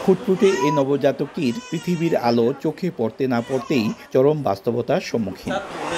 ফুটফুটে এই নবজাতকটির পৃথিবীর আলো চোখে পড়তে না পড়তেই চরম বাস্তবতার সম্মুখীন।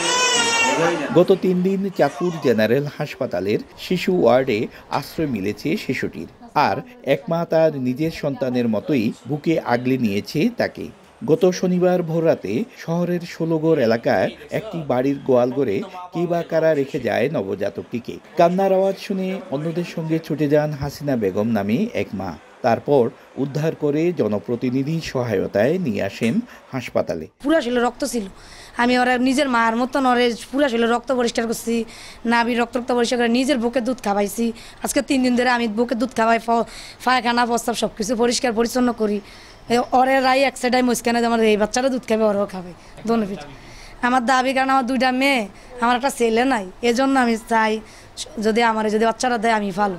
গত 3 দিন চাঁদপুর জেনারেল হাসপাতালের শিশু ওয়ার্ডে আশ্রয় মিলেছে শিশুটির। আর এক মা তার নিজের সন্তানের মতোই বুকে আগলে নিয়েছে তাকে। গত শনিবার ভোররাতে শহরের 16 এলাকায় একটি বাড়ির গোয়ালঘরে কে বা কারা রেখে যায় নবজাতকটিকে। কান্নার আওয়াজ শুনে অন্যদের সঙ্গে ছুটে যান হাসিনা বেগম নামে এক মা। তারপর উদ্ধার করে জনপ্রতিনিধি সহায়তায় নিয়ে আসেন হাসপাতালে। পুরা শরীরে রক্ত ছিল। আমি ওরা নিজের মার মতন ওরে পুরা শরীরে রক্ত পরিষ্কার করছি, নাভি রক্ত পরিষ্কার করে নিজের বুকে দুধ খাওয়াইছি। আজকে 3 দিন ধরে আমি বুকে দুধ খাওয়াই, পায়খানা প্রস্তাব সব কিছু পরিষ্কার পরিচ্ছন্ন করি। ওরে রাই এক সাইডাই মুসকানে আমার এই বাচ্চারা দুধ খাবে, ওরাও খাবে দোনোপিঠ। আমার দাবি, কারণ আমার 2টা মেয়ে, আমার একটা ছেলে নাই, এজন্য আমি চাই যদি বাচ্চারা দেয় আমি ভালো।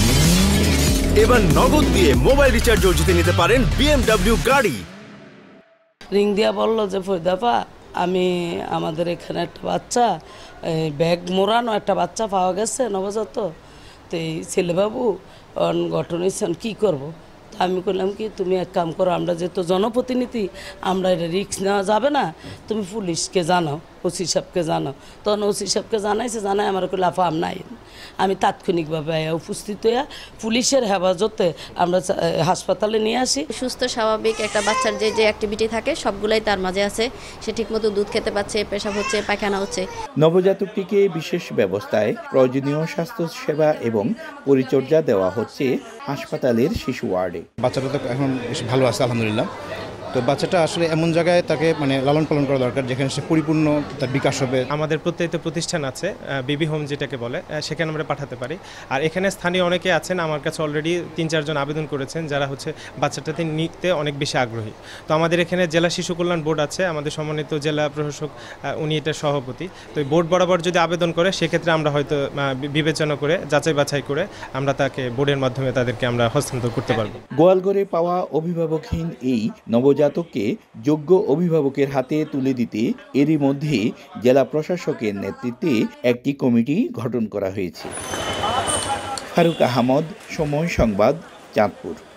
এবার নগদ দিয়ে মোবাইল রিচার্জও জিতে নিতে পারেন BMW গাড়ি। রিং দিয়া বললো যে ফয়দাপা, আমি আমাদের এখানে একটা বাচ্চা ব্যাগ মোড়ানো একটা বাচ্চা পাওয়া গেছে নবজাত, তো এই ছেলেবাবু গঠন হয়েছেন, কী করবো? আমি বললাম কি, তুমি এক কাম করো, আমরা যেহেতু জনপ্রতিনিধি, আমরা এটা রিস্ক নেওয়া যাবে না, তুমি পুলিশকে জানাও, ওসি সাহেবকে জানাও। তখন ওসি সাহেবকে জানাই আমার কইলে আফাম নাই। আমি তাৎক্ষণিকভাবে উপস্থিত হইয়া পুলিশের হেফাজতে আমরা হাসপাতালে নিয়ে আসি। সুস্থ স্বাভাবিক একটা বাচ্চার যে অ্যাক্টিভিটি থাকে সবগুলাই তার মাঝে আছে। সে ঠিকমতো দুধ খেতে পাচ্ছে, পেশাব হচ্ছে, পায়খানা হচ্ছে। নবজাতকটিকে বিশেষ ব্যবস্থায় প্রয়োজনীয় স্বাস্থ্য সেবা এবং পরিচর্যা দেওয়া হচ্ছে হাসপাতালের শিশু ওয়ার্ডে। বাচ্চাটা তো এখন বেশ ভালো আছে আলহামদুলিল্লাহ। তো বাচ্চাটা আসলে এমন জায়গায় তাকে লালন পালন করা দরকার যেখানে সে পরিপূর্ণ তার বিকাশ হবে। আমাদের প্রত্যেকটা প্রতিষ্ঠান আছে, বেবি হোম যেটাকে বলে, সেখানে আমরা পাঠাতে পারি। আর এখানে স্থানীয় অনেকে আছেন, আমার কাছে অলরেডি 3-4 জন আবেদন করেছেন যারা হচ্ছে বাচ্চাটাতে নিতে অনেক বেশি আগ্রহী। তো আমাদের এখানে জেলা শিশু কল্যাণ বোর্ড আছে, আমাদের সম্মানিত জেলা প্রশাসক উনি এটার সভাপতি। তো এই বোর্ড বরাবর যদি আবেদন করে সেক্ষেত্রে আমরা হয়তো বিবেচনা করে যাচাই বাছাই করে আমরা তাকে বোর্ডের মাধ্যমে তাদেরকে আমরা হস্তান্তর করতে পারবো। গোয়ালঘরে পাওয়া অভিভাবকহীন এই নবজাতককে যোগ্য অভিভাবকের হাতে তুলে দিতে এরই মধ্যে জেলা প্রশাসকের নেতৃত্বে একটি কমিটি গঠন করা হয়েছে। ফারুক আহমদ, সময় সংবাদ, চাঁদপুর।